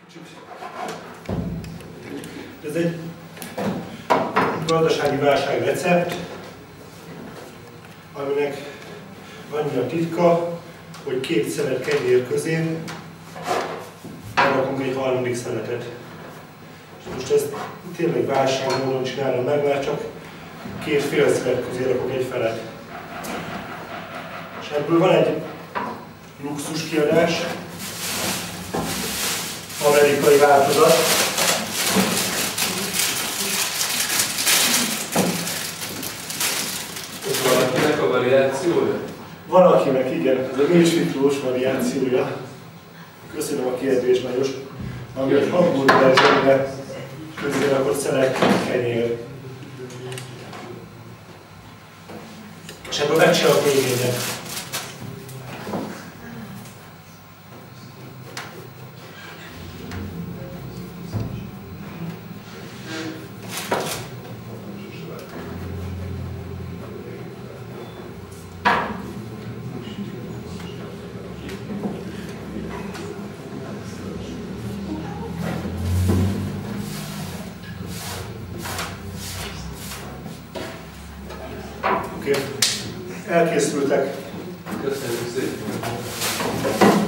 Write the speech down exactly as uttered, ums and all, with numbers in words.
Ez egy gazdasági válság recept, aminek annyi a titka, hogy két szelet kenyér közé rakunk egy harmadik szeletet. És most ezt tényleg válságmódon csinálom meg, mert csak két fél szelet közé rakok egy felet. És ebből van egy luxus kiadás, amerikai változat. Valakinek a variációja? Van akinek, igen, ez a Milch-Miklós variációja. Köszönöm a kérdést, Lajos. Ami egy hamburger zsöngre közé rakott szelet kenyér. És ebből megcsinálok még egyet. Elkészültek. Köszönjük szépen!